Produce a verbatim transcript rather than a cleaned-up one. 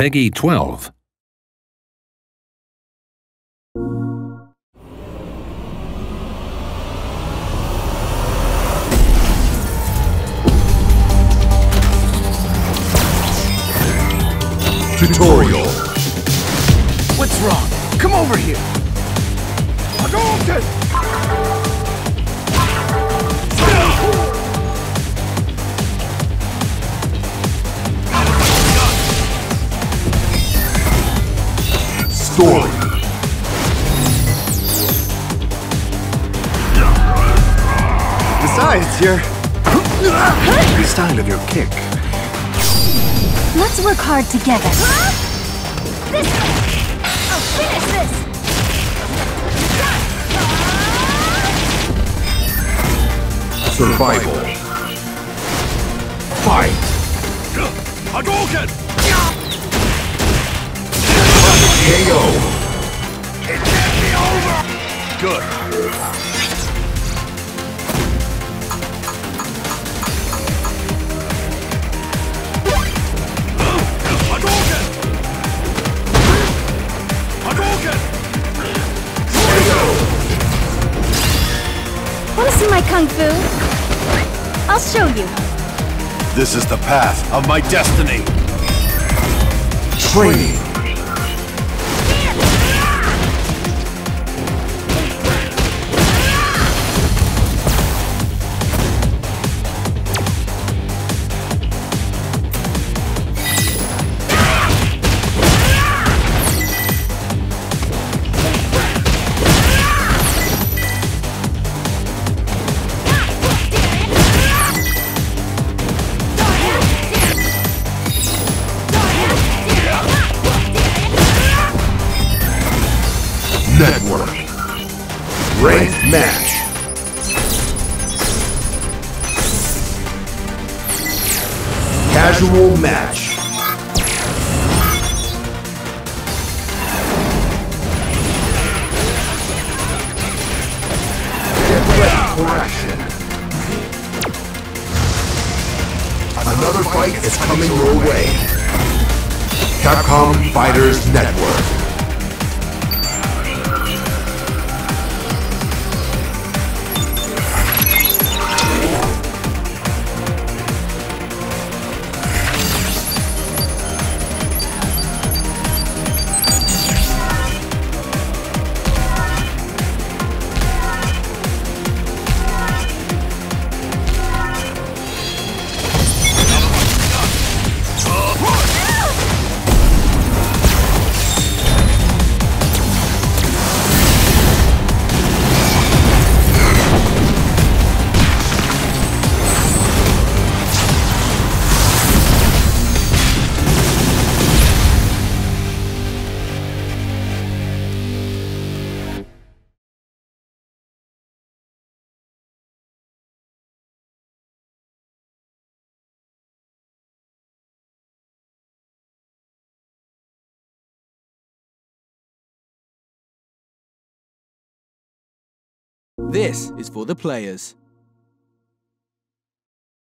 Peggy twelve. Tutorial. What's wrong? Come over here! Hadouken! Story. Besides, your... the style of your kick. Let's work hard together. This way! I'll finish this! Survival. Fight. Hadouken! K O. It can't be over! Good. Hadouken! Hadouken! Want to see my kung fu? I'll show you. This is the path of my destiny. Training. Network. Ranked match. Casual match. Get ready for action. Another fight is coming your way. Capcom Fighters Network. This is for the players.